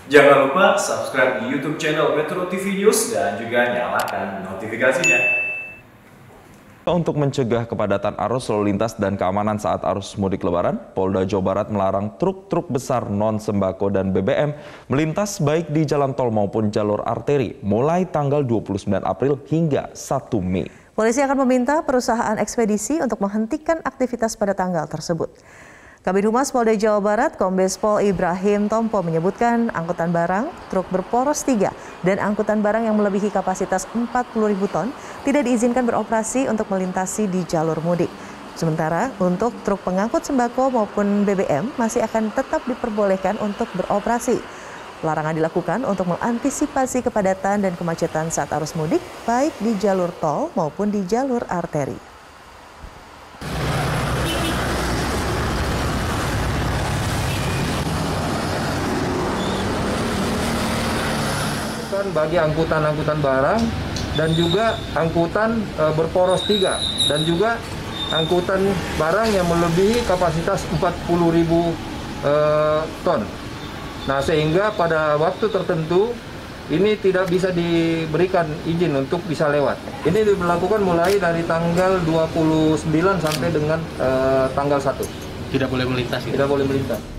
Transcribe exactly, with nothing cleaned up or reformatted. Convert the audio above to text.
Jangan lupa subscribe di YouTube channel Metro T V News dan juga nyalakan notifikasinya. Untuk mencegah kepadatan arus lalu lintas dan keamanan saat arus mudik Lebaran, Polda Jawa Barat melarang truk-truk besar non-sembako dan B B M melintas baik di jalan tol maupun jalur arteri mulai tanggal dua puluh sembilan April hingga satu Mei. Polisi akan meminta perusahaan ekspedisi untuk menghentikan aktivitas pada tanggal tersebut. Kabid Humas Polda Jawa Barat, Kombes Pol Ibrahim Tompo menyebutkan angkutan barang, truk berporos tiga, dan angkutan barang yang melebihi kapasitas empat puluh ribu ton tidak diizinkan beroperasi untuk melintasi di jalur mudik. Sementara untuk truk pengangkut sembako maupun B B M masih akan tetap diperbolehkan untuk beroperasi. Larangan dilakukan untuk mengantisipasi kepadatan dan kemacetan saat arus mudik, baik di jalur tol maupun di jalur arteri. Bagi angkutan-angkutan barang dan juga angkutan e, berporos tiga dan juga angkutan barang yang melebihi kapasitas empat puluh ribu e, ton. Nah, sehingga pada waktu tertentu ini tidak bisa diberikan izin untuk bisa lewat. Ini diberlakukan mulai dari tanggal dua puluh sembilan sampai dengan e, tanggal satu. Tidak boleh melintas. Tidak boleh melintas.